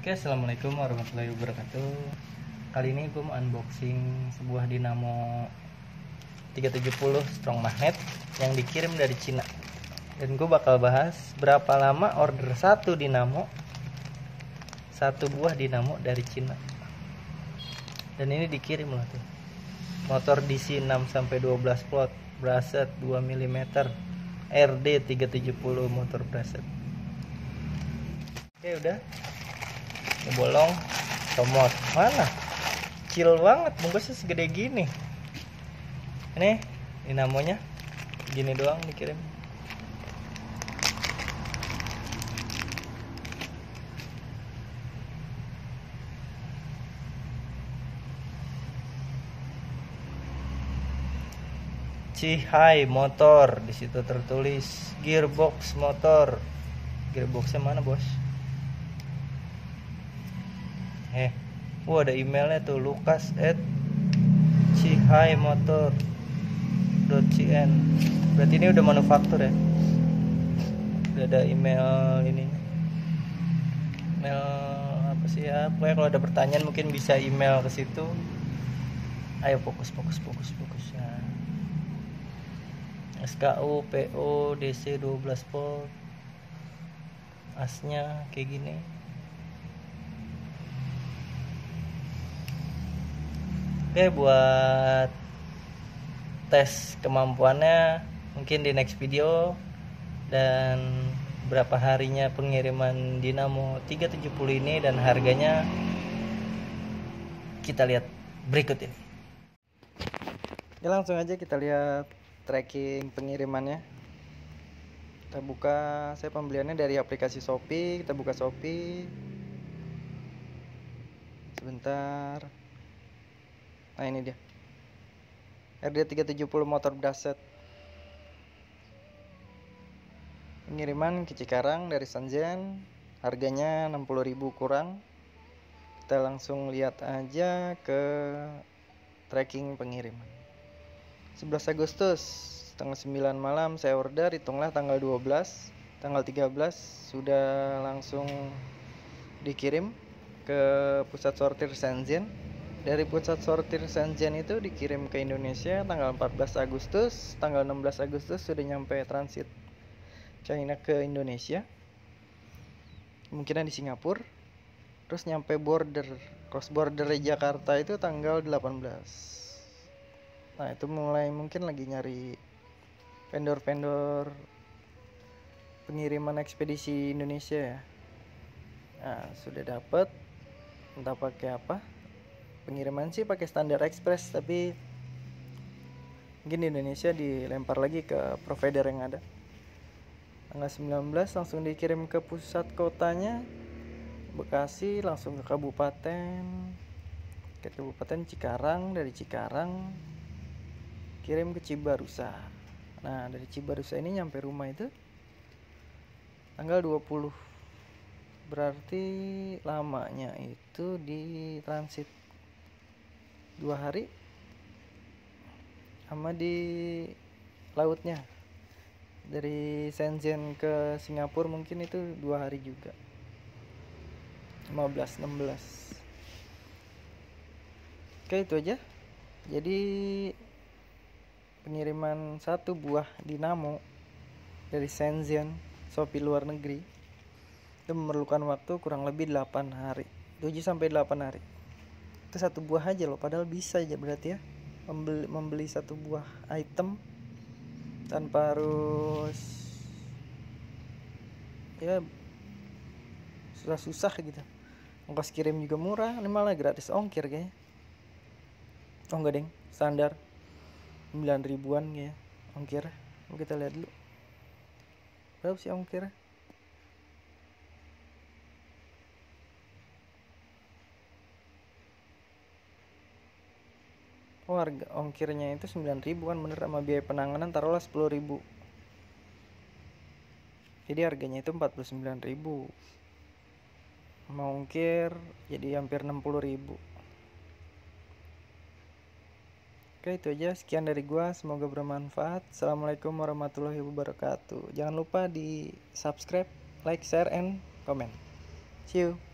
Oke, assalamualaikum warahmatullahi wabarakatuh. Kali ini gue mau unboxing sebuah dinamo 370 strong magnet yang dikirim dari Cina. Dan gue bakal bahas berapa lama order satu buah dinamo dari Cina. Dan ini dikirim loh tuh. Motor DC 6 sampai 12 volt, braset 2 mm, RD 370 motor braset. Oke, udah. Ini bolong, comot. Mana? Kecil banget, bungkusnya segede gini. Ini dinamonya gini doang dikirim. Cihai motor, di situ tertulis gearbox motor. Gearboxnya mana, Bos? Ada emailnya tuh, lucas@cihaimotor.cn. Berarti ini udah manufaktur ya. Udah ada email ini. Email apa sih ya? Pokoknya kalau ada pertanyaan mungkin bisa email ke situ. Ayo fokus ya. SKU PO DC 12 volt. Asnya kayak gini. Oke, buat tes kemampuannya mungkin di next video. Dan berapa harinya pengiriman dinamo 370 ini dan harganya kita lihat berikut ini. Ya, langsung aja kita lihat tracking pengirimannya. Kita buka, saya pembeliannya dari aplikasi Shopee. Kita buka Shopee sebentar. Nah, ini dia, RD 370 motor braset. Pengiriman ke Cikarang dari Shenzhen, harganya 60.000 kurang. Kita langsung lihat aja ke tracking pengiriman. 11 Agustus tanggal 9 malam saya order, hitunglah tanggal 12, tanggal 13 sudah langsung dikirim ke pusat sortir Shenzhen. Dari pusat sortir Shenzhen itu dikirim ke Indonesia tanggal 14 Agustus, tanggal 16 Agustus sudah nyampe transit China ke Indonesia, kemungkinan di Singapura. Terus nyampe cross border di Jakarta itu tanggal 18. Nah, itu mulai mungkin lagi nyari vendor-vendor pengiriman ekspedisi Indonesia ya. Nah, sudah dapat, entah pakai apa. Pengiriman sih pakai standar express, tapi mungkin di Indonesia dilempar lagi ke provider yang ada. Tanggal 19 langsung dikirim ke pusat kotanya Bekasi, langsung ke kabupaten Cikarang. Dari Cikarang kirim ke Cibarusa. Nah, dari Cibarusa ini nyampe rumah itu tanggal 20. Berarti lamanya itu di transit 2 hari, sama di lautnya dari Shenzhen ke Singapura mungkin itu 2 hari juga, 15-16. Oke, itu aja. Jadi pengiriman satu buah dinamo dari Shenzhen, Shopee luar negeri, itu memerlukan waktu kurang lebih 8 hari, 7-8 hari. Itu satu buah aja loh, padahal bisa aja berarti ya membeli satu buah item tanpa harus ya susah-susah gitu. Ongkos kirim juga murah, ini malah gratis ongkir kayaknya. Oh enggak deng, standar 9 ribuan ya ongkir. Kita lihat dulu berapa sih ongkirnya. Harga ongkirnya itu 9 ribu kan bener, sama biaya penanganan taruhlah 10 ribu. Jadi harganya itu 49 ribu. Mau ongkir jadi hampir 60 ribu. Oke, itu aja. Sekian dari gua, semoga bermanfaat. Assalamualaikum warahmatullahi wabarakatuh. Jangan lupa di subscribe, like, share, and comment. See you.